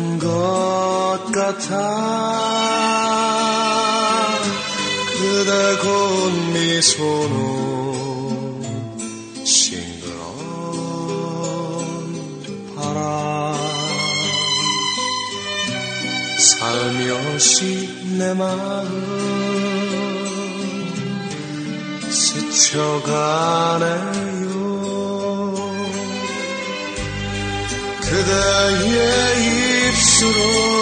것 같아. 그대 고운 미소는 싱그러운 바람. 살며시 내 마음 스쳐가네요. 그대의 입술은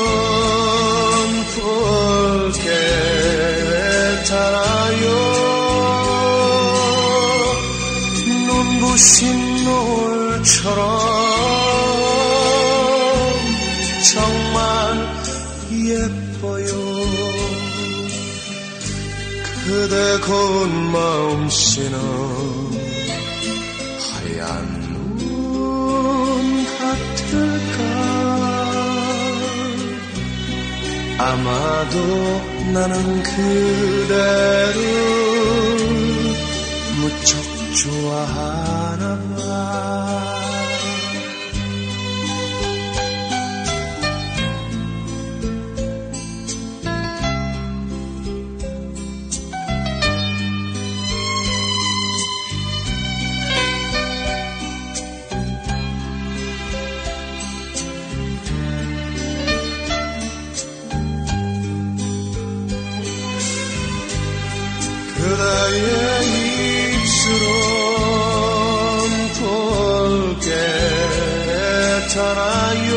붉게 달아요. 눈부신 노을처럼 정말 예뻐요. 그대 고운 마음씨는 하얀 눈 같을까. 아마도 나는 그대를 무척 좋아하나 봐. 그대의 입술은 붉게 달아요.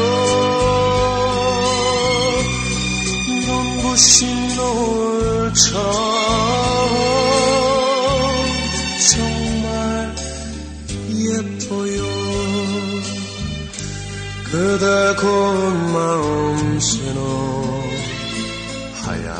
눈부신 노을처럼 정말 예뻐요. 그대 고운 마음씨는 하얀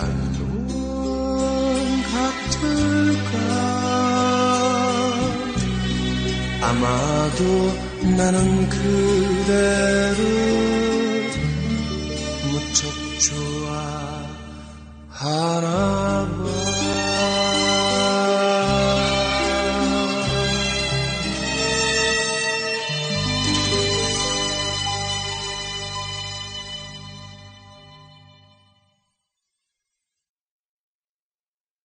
아마도 나는 그대를 무척 좋아.